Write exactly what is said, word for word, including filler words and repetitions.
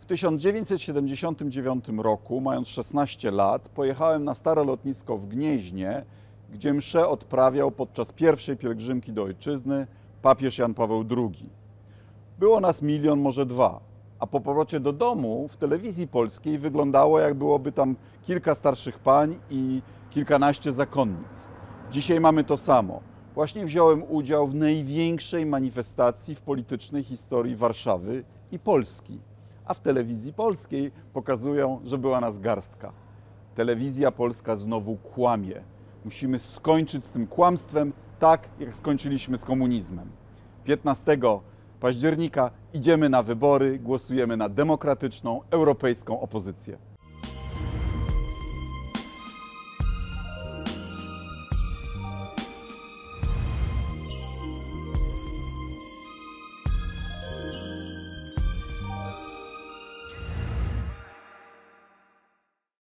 tysiąc dziewięćset siedemdziesiątym dziewiątym roku, mając szesnaście lat, pojechałem na stare lotnisko w Gnieźnie, gdzie mszę odprawiał podczas pierwszej pielgrzymki do ojczyzny papież Jan Paweł drugi. Było nas milion, może dwa, a po powrocie do domu w telewizji polskiej wyglądało, jak byłoby tam kilka starszych pań i kilkanaście zakonnic. Dzisiaj mamy to samo. Właśnie wziąłem udział w największej manifestacji w politycznej historii Warszawy i Polski. A w telewizji polskiej pokazują, że była nas garstka. Telewizja polska znowu kłamie. Musimy skończyć z tym kłamstwem, tak jak skończyliśmy z komunizmem. piętnastego października idziemy na wybory, głosujemy na demokratyczną, europejską opozycję.